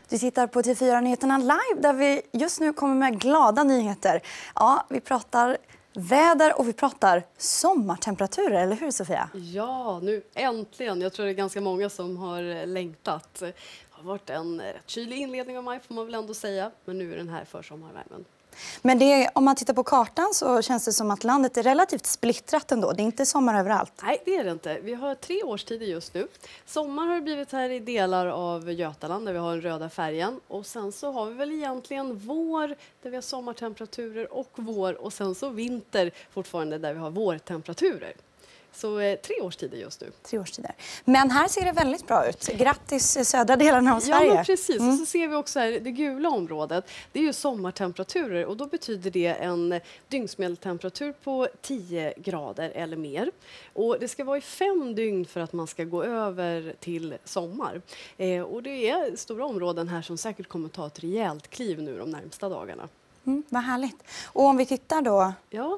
Du tittar på TV4-nyheterna live där vi just nu kommer med glada nyheter. Ja, vi pratar väder och vi pratar sommartemperaturer, eller hur Sofia? Ja, nu äntligen. Jag tror det är ganska många som har längtat. Det har varit en rätt kylig inledning av maj får man väl ändå säga. Men nu är den här försommarvärmen. Men om man tittar på kartan så känns det som att landet är relativt splittrat ändå. Det är inte sommar överallt. Nej, det är det inte. Vi har 3 årstider just nu. Sommar har det blivit här i delar av Götaland där vi har den röda färgen. Och sen så har vi väl egentligen vår där vi har sommartemperaturer och vår. Och sen så vinter fortfarande där vi har vårtemperaturer. Så 3 årstider just nu. 3 årstider. Men här ser det väldigt bra ut. Grattis södra delarna av Sverige. Ja, men precis. Och så ser vi också här det gula området. Det är ju sommartemperaturer och då betyder det en dygnsmedeltemperatur på 10 grader eller mer. Och det ska vara i 5 dygn för att man ska gå över till sommar. Och det är stora områden här som säkert kommer ta ett rejält kliv nu de närmsta dagarna. Vad härligt. Och om vi tittar då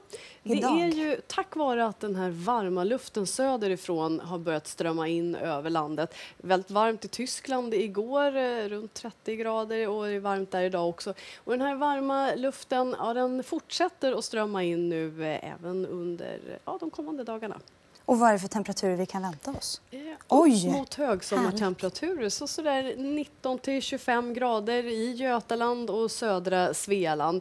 det är ju tack vare att den här varma luften söderifrån har börjat strömma in över landet. Väldigt varmt i Tyskland igår, runt 30 grader och det är varmt där idag också. Och den här varma luften, den fortsätter att strömma in nu även under de kommande dagarna. Och vad är det för temperaturer vi kan vänta oss? Oj! Mot högsommartemperaturer, sådär 19 till 25 grader i Götaland och södra Svealand.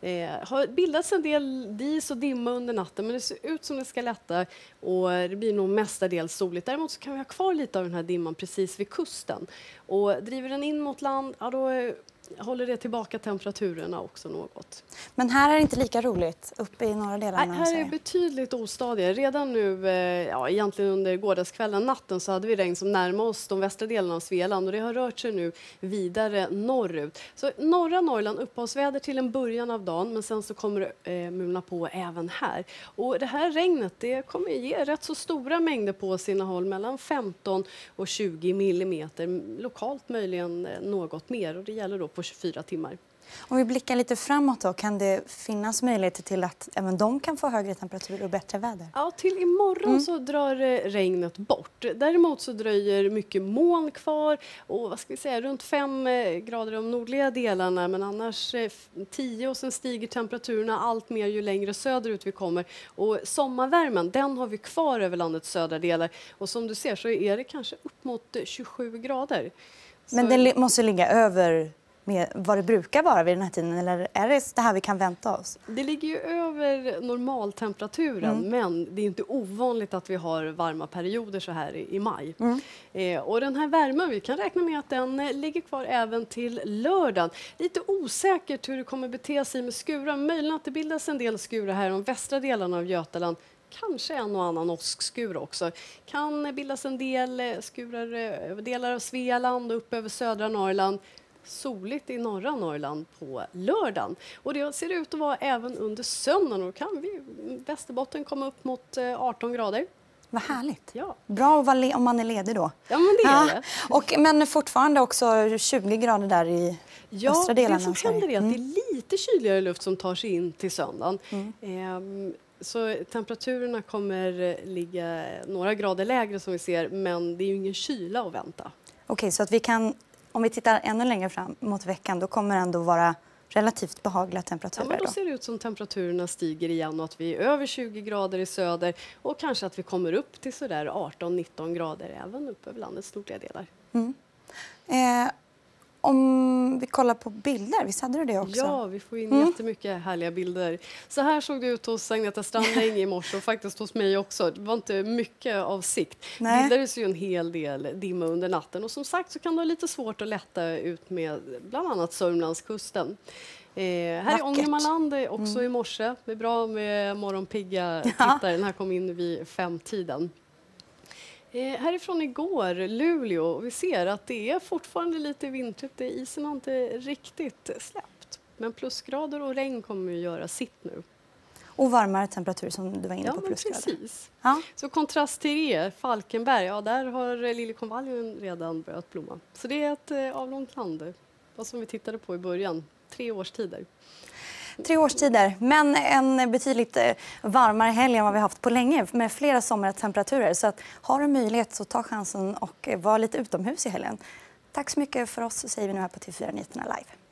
Har bildats en del dis och dimma under natten, men det ser ut som det ska lätta och det blir nog mestadels soligt. Däremot så kan vi ha kvar lite av den här dimman precis vid kusten. Och driver den in mot land, då håller det tillbaka temperaturerna också något. Men här är det inte lika roligt uppe i norra delarna. Nej, här är det betydligt ostadigare. Redan nu, egentligen under gårdagskvällen, natten, så hade vi regn som närmade oss de västra delarna av Svealand och det har rört sig nu vidare norrut. Så norra Norrland uppehållsväder till en början av dagen, men sen så kommer det mulna på även här. Och det här regnet, det kommer ge rätt så stora mängder på sina håll, mellan 15 och 20 millimeter. Lokalt möjligen något mer och det gäller då på 24 timmar. Om vi blickar lite framåt då, kan det finnas möjligheter till att även de kan få högre temperatur och bättre väder? Ja, till imorgon så drar regnet bort. Däremot så dröjer mycket moln kvar och runt 5 grader i de nordliga delarna, men annars 10 och sen stiger temperaturerna allt mer ju längre söderut vi kommer. Och sommarvärmen, den har vi kvar över landets södra delar och som du ser så är det kanske upp mot 27 grader. Men det måste ligga över med vad det brukar vara vid den här tiden, eller är det här vi kan vänta oss? Det ligger ju över normaltemperaturen, men det är inte ovanligt att vi har varma perioder så här i maj. Och den här värmen, vi kan räkna med att den ligger kvar även till lördagen. Lite osäkert hur det kommer bete sig med skurar, möjligen att det bildas en del skurar här i de västra delarna av Götaland. Kanske en och annan åskskur också. Kan bildas en del skurar över delar av Svealand och upp över södra Norrland. Soligt i norra Norrland på lördagen. Och det ser ut att vara även under söndagen. Och kan vi Västerbotten komma upp mot 18 grader. Vad härligt. Ja. Bra om man är ledig då. Ja, men det är det. Men fortfarande också 20 grader där i östra delarna. Det som händer är att det är lite kyligare luft som tar sig in till söndagen. Så temperaturerna kommer ligga några grader lägre som vi ser, men det är ju ingen kyla att vänta. Okej, så att vi kan, om vi tittar ännu längre fram mot veckan, då kommer det ändå vara relativt behagliga temperaturer. Ja, men då ser det ut som temperaturerna stiger igen och att vi är över 20 grader i söder och kanske att vi kommer upp till sådär 18-19 grader även upp över landets nordliga delar. Om vi kollar på bilder, visst hade du det också? Ja, vi får in jättemycket härliga bilder. Så här såg det ut hos Agneta Strandäng i morse och faktiskt hos mig också. Det var inte mycket av sikt. Det bildades ju en hel del dimma under natten och som sagt så kan det vara lite svårt att lätta ut med bland annat Sörmlandskusten. Här i Ångermanland också i morse. Det är bra med morgonpigga tittare. Den här kom in vid 5-tiden. Härifrån igår, Luleå, vi ser att det är fortfarande lite vintrigt. Isen har inte riktigt släppt. Men plusgrader och regn kommer ju göra sitt nu. Och varmare temperatur som du var inne på, plusgrader. Precis. Så kontrast till det, Falkenberg, där har liljekonvaljen redan börjat blomma. Så det är ett avlångt land, vad som vi tittade på i början, 3 årstider. 3 årstider, men en betydligt varmare helg än vad vi haft på länge med flera sommartemperaturer. Så att har du möjlighet så ta chansen och var lite utomhus i helgen. Tack så mycket för oss, säger vi nu här på TV4 Nyheterna Live.